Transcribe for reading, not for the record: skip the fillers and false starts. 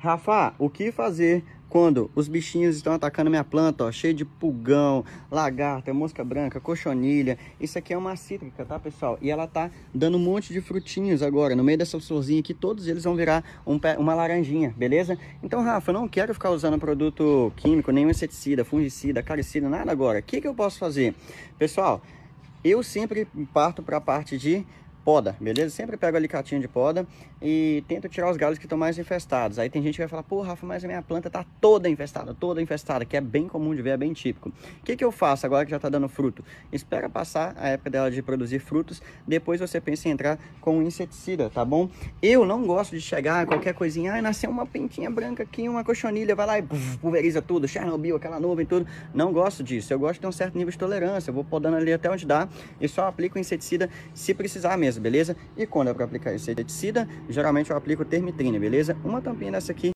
Rafa, o que fazer quando os bichinhos estão atacando minha planta, ó, cheio de pulgão, lagarta, mosca branca, cochonilha? Isso aqui é uma cítrica, tá, pessoal? E ela tá dando um monte de frutinhos agora, no meio dessa florzinha aqui, todos eles vão virar uma laranjinha, beleza? Então, Rafa, eu não quero ficar usando produto químico, nenhum inseticida, fungicida, acaricida, nada agora. O que eu posso fazer? Pessoal, eu sempre parto para a parte de poda, beleza? Sempre pego o alicatinho de poda e tento tirar os galhos que estão mais infestados. Aí tem gente que vai falar, pô, Rafa, mas a minha planta tá toda infestada, que é bem comum de ver, é bem típico. O que eu faço agora que já tá dando fruto? Espera passar a época dela de produzir frutos, depois você pensa em entrar com um inseticida, tá bom? Eu não gosto de chegar qualquer coisinha, ai, nasceu uma pintinha branca aqui, uma cochonilha, vai lá e pulveriza tudo, Chernobyl, aquela nuvem, tudo. Não gosto disso, eu gosto de ter um certo nível de tolerância, eu vou podando ali até onde dá e só aplico o inseticida se precisar mesmo, beleza? E quando é para aplicar inseticida, geralmente eu aplico termitrina, beleza? Uma tampinha dessa aqui